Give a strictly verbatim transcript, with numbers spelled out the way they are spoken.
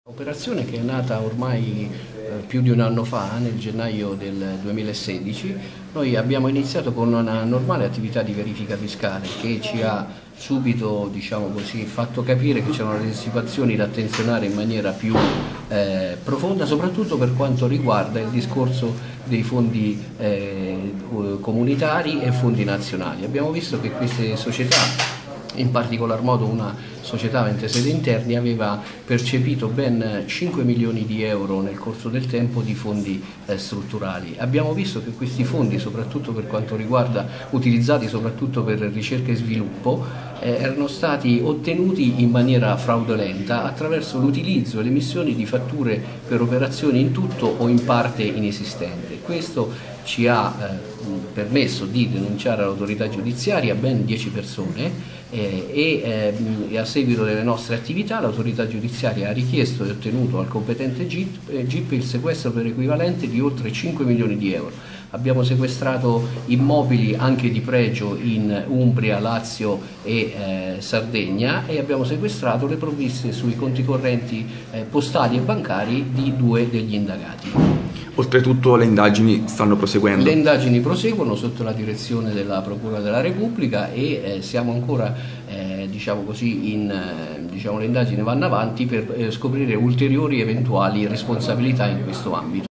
Operazione che è nata ormai eh, più di un anno fa, nel gennaio del duemilasedici. Noi abbiamo iniziato con una normale attività di verifica fiscale che ci ha subito, diciamo così, fatto capire che c'erano delle situazioni da attenzionare in maniera più eh, profonda, soprattutto per quanto riguarda il discorso dei fondi eh, comunitari e fondi nazionali. Abbiamo visto che queste società, in particolar modo una società avente sede interni, aveva percepito ben cinque milioni di euro nel corso del tempo di fondi eh, strutturali. Abbiamo visto che questi fondi, soprattutto per quanto riguarda, utilizzati soprattutto per ricerca e sviluppo, eh, erano stati ottenuti in maniera fraudolenta attraverso l'utilizzo e l'emissione di fatture per operazioni in tutto o in parte inesistente. Questo ci ha eh, permesso di denunciare all'autorità giudiziaria ben dieci persone eh, e, eh, e a seguito delle nostre attività l'autorità giudiziaria ha richiesto e ottenuto al competente G I P il sequestro per equivalente di oltre cinque milioni di euro. Abbiamo sequestrato immobili anche di pregio in Umbria, Lazio e eh, Sardegna, e abbiamo sequestrato le provviste sui conti correnti eh, postali e bancari di due degli indagati. Oltretutto le indagini stanno proseguendo. Le indagini proseguono sotto la direzione della Procura della Repubblica e eh, siamo ancora, eh, diciamo così, in, eh, diciamo, le indagini vanno avanti per eh, scoprire ulteriori eventuali responsabilità in questo ambito.